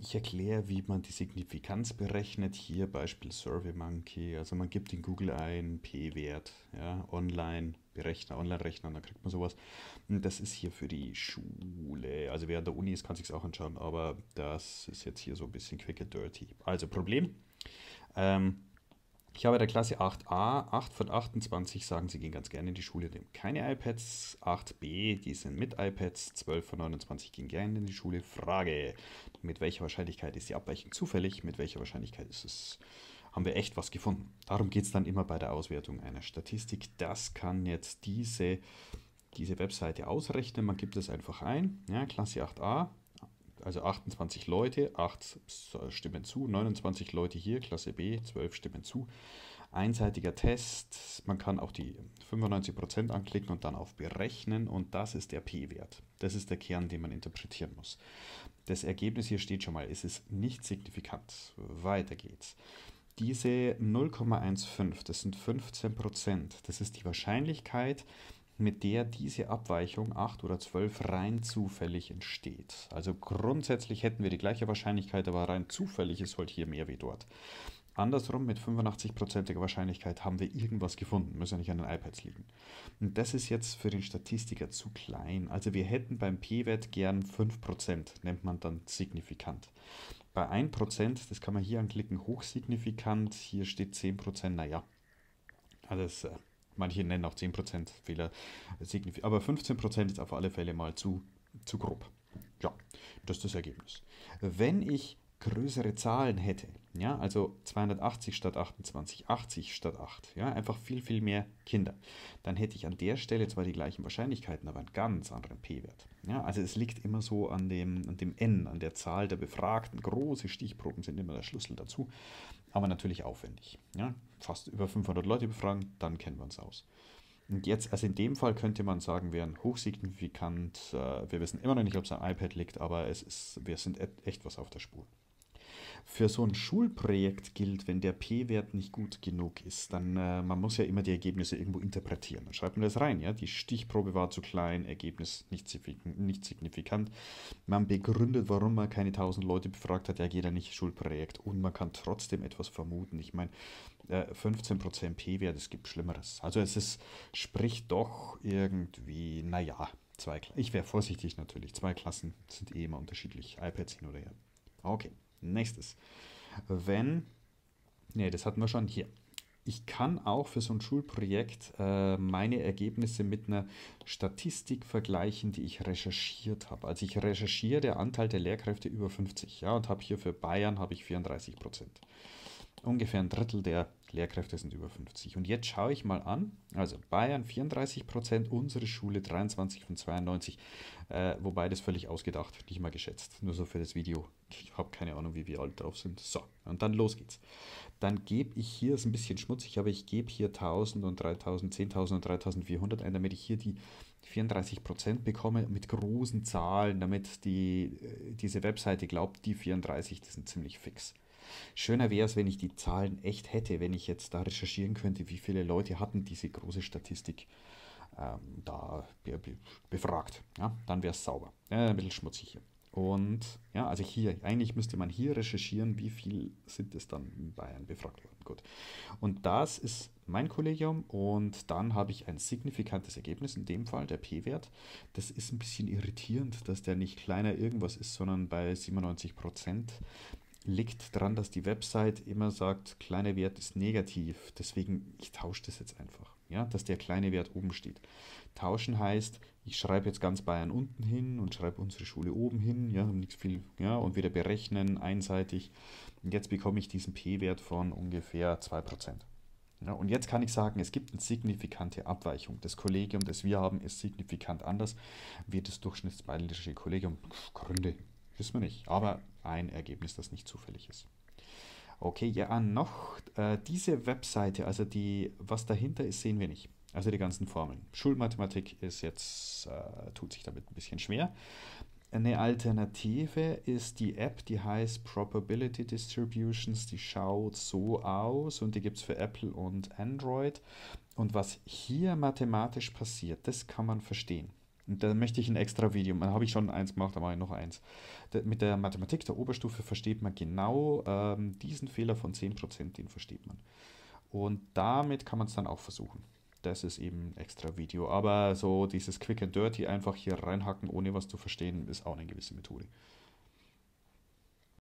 Ich erkläre, wie man die Signifikanz berechnet. Hier Beispiel SurveyMonkey. Also man gibt in Google ein P-Wert, ja, Online-Berechner, Online-Rechner, und dann kriegt man sowas. Und das ist hier für die Schule. Also wer an der Uni ist, kann sich auch anschauen, aber das ist jetzt hier so ein bisschen quick and dirty. Also Problem. Ähm, Ich habe der Klasse 8a, 8 von 28 sagen, sie gehen ganz gerne in die Schule, nehmen keine iPads. 8b, die sind mit iPads. 12 von 29 gehen gerne in die Schule. Frage, mit welcher Wahrscheinlichkeit ist die Abweichung zufällig? Mit welcher Wahrscheinlichkeit ist es, haben wir echt was gefunden? Darum geht es dann immer bei der Auswertung einer Statistik. Das kann jetzt diese Webseite ausrechnen. Man gibt es einfach ein, ja, Klasse 8a, also 28 Leute, 8 stimmen zu, 29 Leute hier, Klasse B, 12 stimmen zu. Einseitiger Test, man kann auch die 95% anklicken und dann auf Berechnen, und das ist der P-Wert. Das ist der Kern, den man interpretieren muss. Das Ergebnis hier steht schon mal, es ist nicht signifikant. Weiter geht's. Diese 0,15, das sind 15%, das ist die Wahrscheinlichkeit, mit der diese Abweichung 8 oder 12 rein zufällig entsteht. Also grundsätzlich hätten wir die gleiche Wahrscheinlichkeit, aber rein zufällig ist halt hier mehr wie dort. Andersrum, mit 85%iger Wahrscheinlichkeit haben wir irgendwas gefunden, muss ja nicht an den iPads liegen. Und das ist jetzt für den Statistiker zu klein. Also wir hätten beim P-Wert gern 5%, nennt man dann signifikant. Bei 1%, das kann man hier anklicken, hochsignifikant, hier steht 10%, naja, also manche nennen auch 10% Fehler signifikant, aber 15% ist auf alle Fälle mal zu grob. Ja, das ist das Ergebnis. Wenn ich größere Zahlen hätte, ja, also 280 statt 28, 80 statt 8, ja, einfach viel, viel mehr Kinder, dann hätte ich an der Stelle zwar die gleichen Wahrscheinlichkeiten, aber einen ganz anderen P-Wert. Ja, also es liegt immer so an dem N, an der Zahl der Befragten. Große Stichproben sind immer der Schlüssel dazu, aber natürlich aufwendig. Ja, fast über 500 Leute befragen, dann kennen wir uns aus. Und jetzt, also in dem Fall könnte man sagen, wären hochsignifikant. Wir wissen immer noch nicht, ob es am iPad liegt, aber wir sind echt was auf der Spur. Für so ein Schulprojekt gilt, wenn der P-Wert nicht gut genug ist, dann man muss ja immer die Ergebnisse irgendwo interpretieren. Dann schreibt man das rein, ja. Die Stichprobe war zu klein, Ergebnis nicht signifikant. Man begründet, warum man keine 1000 Leute befragt hat, ja, geht ja nicht Schulprojekt. Und man kann trotzdem etwas vermuten. Ich meine, 15% P-Wert, es gibt Schlimmeres. Also spricht doch irgendwie, naja, ich wäre vorsichtig natürlich. Zwei Klassen sind eh immer unterschiedlich. iPads hin oder her. Okay, nächstes. Wenn, nee, das hatten wir schon hier. Ich kann auch für so ein Schulprojekt meine Ergebnisse mit einer Statistik vergleichen, die ich recherchiert habe. Also ich recherchiere der Anteil der Lehrkräfte über 50, ja, und habe hier für Bayern habe ich 34%. Ungefähr ein Drittel der Lehrkräfte sind über 50. Und jetzt schaue ich mal an, also Bayern 34%, unsere Schule 23 von 92, wobei das völlig ausgedacht, nicht mal geschätzt, nur so für das Video. Ich habe keine Ahnung, wie wir alt drauf sind. So, und dann los geht's. Dann gebe ich hier, ist ein bisschen schmutzig, aber ich gebe hier 1000 und 3000, 10.000 und 3400 ein, damit ich hier die 34% bekomme mit großen Zahlen, damit diese Webseite glaubt, die 34, die sind ziemlich fix. Schöner wäre es, wenn ich die Zahlen echt hätte, wenn ich jetzt da recherchieren könnte, wie viele Leute hatten diese große Statistik da befragt. Ja, dann wäre es sauber. Ein bisschen schmutzig hier. Und ja, also hier, eigentlich müsste man hier recherchieren, wie viel sind es dann in Bayern befragt worden. Gut. Und das ist mein Kollegium, und dann habe ich ein signifikantes Ergebnis, in dem Fall der P-Wert. Das ist ein bisschen irritierend, dass der nicht kleiner irgendwas ist, sondern bei 97%. Liegt daran, dass die Website immer sagt, kleiner Wert ist negativ. Deswegen, ich tausche das jetzt einfach. Ja, dass der kleine Wert oben steht. Tauschen heißt, ich schreibe jetzt ganz Bayern unten hin und schreibe unsere Schule oben hin. Ja, nichts viel. Ja, und wieder berechnen, einseitig. Und jetzt bekomme ich diesen P-Wert von ungefähr 2%. Ja, und jetzt kann ich sagen, es gibt eine signifikante Abweichung. Das Kollegium, das wir haben, ist signifikant anders wie das durchschnittsbayerische Kollegium. Gründe wissen wir nicht, aber ein Ergebnis, das nicht zufällig ist. Okay, ja, noch diese Webseite, also was dahinter ist, sehen wir nicht. Also die ganzen Formeln. Schulmathematik ist jetzt, tut sich damit ein bisschen schwer. Eine Alternative ist die App, die heißt Probability Distributions. Die schaut so aus, und die gibt es für Apple und Android. Und was hier mathematisch passiert, das kann man verstehen. Und da möchte ich ein extra Video. Da habe ich schon eins gemacht, da mache ich noch eins. Mit der Mathematik der Oberstufe versteht man genau diesen Fehler von 10%, den versteht man. Und damit kann man es dann auch versuchen. Das ist eben ein extra Video. Aber so dieses Quick and Dirty, einfach hier reinhacken, ohne was zu verstehen, ist auch eine gewisse Methode.